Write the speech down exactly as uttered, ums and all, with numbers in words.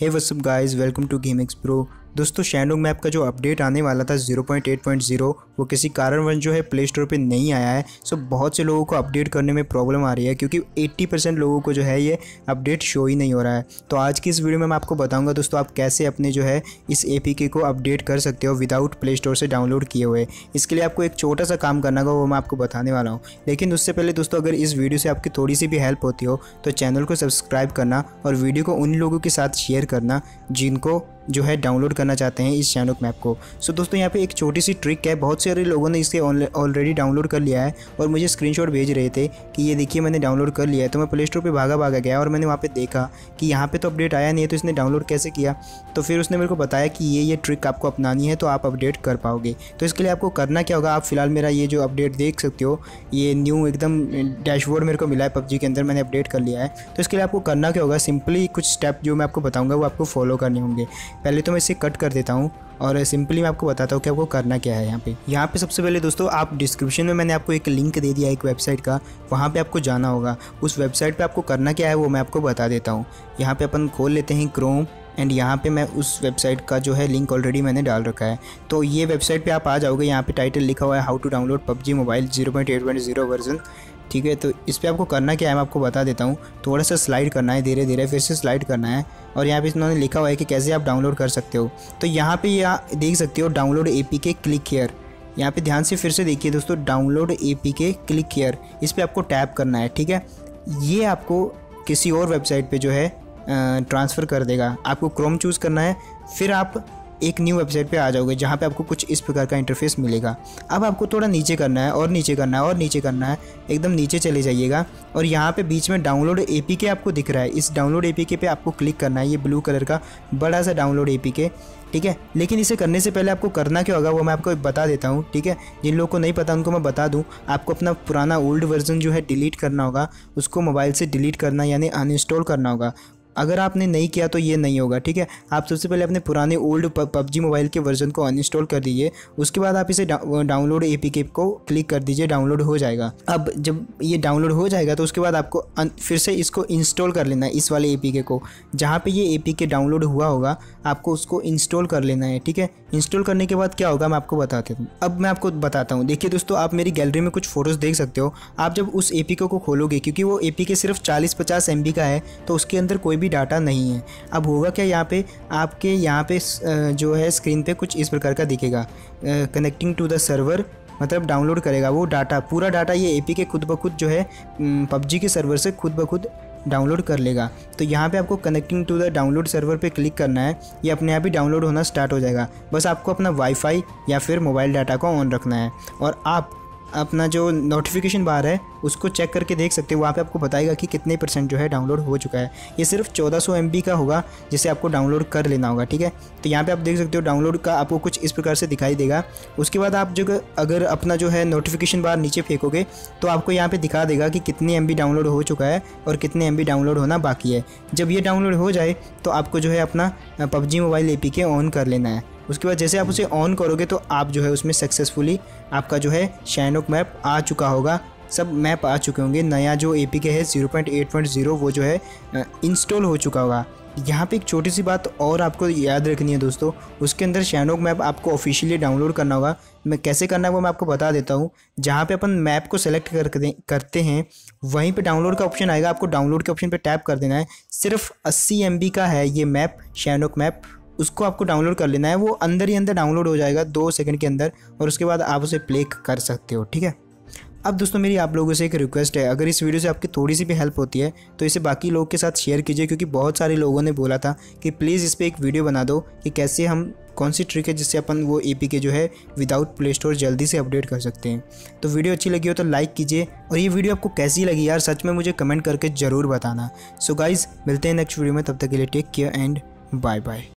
Hey what's up guys, welcome to gamings pro. दोस्तों, Sanhok map का जो update आने वाला था zero point eight point zero वो किसी कारणवश जो है प्ले स्टोर पे नहीं आया है। सो बहुत से लोगों को अपडेट करने में प्रॉब्लम आ रही है क्योंकि अस्सी परसेंट लोगों को जो है ये अपडेट शो ही नहीं हो रहा है। तो आज की इस वीडियो में मैं आपको बताऊंगा दोस्तों आप कैसे अपने जो है इस एपीके को अपडेट कर सकते हो विदाउट प्ले स्टोर से डाउनलोड किए हुए। इसके लिए आपको एक छोटा सा काम करना होगा, वो मैं आपको बताने वाला हूँ। लेकिन उससे पहले दोस्तों, अगर इस वीडियो से आपकी थोड़ी सी भी हेल्प होती हो तो चैनल को सब्सक्राइब करना और वीडियो को उन लोगों के साथ शेयर करना जिनको जो है डाउनलोड करना चाहते हैं इस शैनोक मैप को। सो दोस्तों, यहाँ पे एक छोटी सी ट्रिक है। बहुत सारे लोगों ने इसे ऑलरेडी डाउनलोड कर लिया है और मुझे स्क्रीनशॉट भेज रहे थे कि ये देखिए मैंने डाउनलोड कर लिया है। तो मैं प्ले स्टोर पे भागा भागा गया और मैंने वहाँ पे देखा कि यहाँ पे तो अपडेट आया नहीं है, तो इसने डाउनलोड कैसे किया। तो फिर उसने मेरे को बताया कि ये ये ट्रिक आपको अपनानी है तो आप अपडेट कर पाओगे। तो इसके लिए आपको करना क्या होगा, आप फिलहाल मेरा ये जो अपडेट देख सकते हो, ये न्यू एकदम डैशबोर्ड मेरे को मिला है पबजी के अंदर, मैंने अपडेट कर लिया है। तो इसके लिए आपको करना क्या होगा, सिंपली कुछ स्टेप जो मैं आपको बताऊँगा वो आपको फॉलो करने होंगे। पहले तो मैं इसे कर देता हूँ और सिंपली मैं आपको बताता हूँ कि आपको करना क्या है। यहाँ पे यहाँ पे सबसे पहले दोस्तों, आप डिस्क्रिप्शन में मैंने आपको एक लिंक दे दिया एक वेबसाइट का, वहाँ पे आपको जाना होगा। उस वेबसाइट पे आपको करना क्या है वो मैं आपको बता देता हूँ। यहाँ पे अपन खोल लेते हैं क्रोम एंड यहाँ पे मैं उस वेबसाइट का जो है लिंक ऑलरेडी मैंने डाल रखा है। तो ये वेबसाइट पे आप आ जाओगे। यहाँ पे टाइटल लिखा हुआ है how to download PUBG mobile zero point eight point zero version. ठीक है, तो इस पर आपको करना क्या है मैं आपको बता देता हूँ। थोड़ा सा स्लाइड करना है, धीरे धीरे फिर से स्लाइड करना है और यहाँ पे इन्होंने लिखा हुआ है कि कैसे आप डाउनलोड कर सकते हो। तो यहाँ पे ये आप देख सकते हो डाउनलोड एपीके क्लिक हियर। यहाँ पे ध्यान से फिर से देखिए दोस्तों, डाउनलोड एपीके क्लिक हियर, इस पर आपको टैप करना है। ठीक है, ये आपको किसी और वेबसाइट पे जो है ट्रांसफ़र कर देगा। आपको क्रोम चूज़ करना है, फिर आप एक न्यू वेबसाइट पे आ जाओगे जहाँ पे आपको कुछ इस प्रकार का इंटरफेस मिलेगा। अब आपको थोड़ा नीचे करना है और नीचे करना है और नीचे करना है, एकदम नीचे चले जाइएगा और यहाँ पे बीच में डाउनलोड एपीके आपको दिख रहा है। इस डाउनलोड एपीके पे आपको क्लिक करना है, ये ब्लू कलर का बड़ा सा डाउनलोड एपीके। ठीक है, लेकिन इसे करने से पहले आपको करना क्या होगा वो मैं आपको बता देता हूँ। ठीक है, जिन लोगों को नहीं पता उनको मैं बता दूँ। आपको अपना पुराना ओल्ड वर्जन जो है डिलीट करना होगा, उसको मोबाइल से डिलीट करना यानी अनइंस्टॉल करना होगा। अगर आपने नहीं किया तो ये नहीं होगा। ठीक है, आप सबसे पहले अपने पुराने ओल्ड पबजी मोबाइल के वर्जन को अनइंस्टॉल कर दीजिए। उसके बाद आप इसे डाउनलोड एपीके को क्लिक कर दीजिए, डाउनलोड हो जाएगा। अब जब ये डाउनलोड हो जाएगा तो उसके बाद आपको फिर से इसको इंस्टॉल कर लेना है, इस वाले एपीके को। जहाँ पे ये एपीके डाउनलोड हुआ होगा आपको उसको इंस्टॉल कर लेना है। ठीक है, इंस्टॉल करने के बाद क्या होगा मैं आपको बताता हूँ। अब मैं आपको बताता हूँ। देखिए दोस्तों, आप मेरी गैलरी में कुछ फ़ोटोज़ देख सकते हो। आप जब उस एपीके को खोलोगे, क्योंकि वो एपीके सिर्फ चालीस पचास एम बी का है, तो उसके अंदर कोई भी डाटा नहीं है। अब होगा क्या, यहाँ पे आपके यहाँ पे जो है स्क्रीन पे कुछ इस प्रकार का दिखेगा, कनेक्टिंग टू द सर्वर, मतलब डाउनलोड करेगा वो डाटा, पूरा डाटा ये एपीके खुद ब खुद जो है पबजी के सर्वर से खुद ब खुद डाउनलोड कर लेगा। तो यहाँ पे आपको connecting to the download server पे क्लिक करना है, ये अपने आप ही डाउनलोड होना स्टार्ट हो जाएगा। बस आपको अपना वाईफाई या फिर मोबाइल डाटा को ऑन रखना है और आप अपना जो नोटिफिकेशन बार है उसको चेक करके देख सकते हो। वहाँ पे आपको बताएगा कि कितने परसेंट जो है डाउनलोड हो चुका है। ये सिर्फ चौदह सौ एम बी का होगा जिसे आपको डाउनलोड कर लेना होगा। ठीक है, तो यहाँ पे आप देख सकते हो डाउनलोड का आपको कुछ इस प्रकार से दिखाई देगा। उसके बाद आप जो अगर अपना जो है नोटिफिकेशन बार नीचे फेंकोगे तो आपको यहाँ पर दिखा देगा कि कितनी एम बी डाउनलोड हो चुका है और कितने एम बी डाउनलोड होना बाकी है। जब ये डाउनलोड हो जाए तो आपको जो है अपना पबजी मोबाइल एपीके ऑन कर लेना है। उसके बाद जैसे आप उसे ऑन करोगे तो आप जो है उसमें सक्सेसफुली आपका जो है शैनोक मैप आ चुका होगा, सब मैप आ चुके होंगे। नया जो एपीके है zero point eight point zero वो जो है इंस्टॉल हो चुका होगा। यहाँ पे एक छोटी सी बात और आपको याद रखनी है दोस्तों, उसके अंदर शैनोक मैप आपको ऑफिशियली डाउनलोड करना होगा। मैं कैसे करना है वो मैं आपको बता देता हूँ। जहाँ पे अपन मैप को सेलेक्ट कर करते हैं वहीं पे डाउनलोड का ऑप्शन आएगा, आपको डाउनलोड के ऑप्शन पे टैप कर देना है। सिर्फ अस्सी एम बी का है ये मैप, शैनोक मैप, उसको आपको डाउनलोड कर लेना है। वो अंदर ही अंदर डाउनलोड हो जाएगा दो सेकंड के अंदर और उसके बाद आप उसे प्ले कर सकते हो। ठीक है, अब दोस्तों मेरी आप लोगों से एक रिक्वेस्ट है, अगर इस वीडियो से आपकी थोड़ी सी भी हेल्प होती है तो इसे बाकी लोगों के साथ शेयर कीजिए, क्योंकि बहुत सारे लोगों ने बोला था कि प्लीज़ इस पर एक वीडियो बना दो कि कैसे हम कौन सी ट्रिक है जिससे अपन वो एपीके जो है विदाउट प्ले स्टोर जल्दी से अपडेट कर सकते हैं। तो वीडियो अच्छी लगी हो तो लाइक कीजिए और ये वीडियो आपको कैसी लगी यार सच में मुझे कमेंट करके ज़रूर बताना। सो गाइज़, मिलते हैं नेक्स्ट वीडियो में, तब तक के लिए take care and bye bye.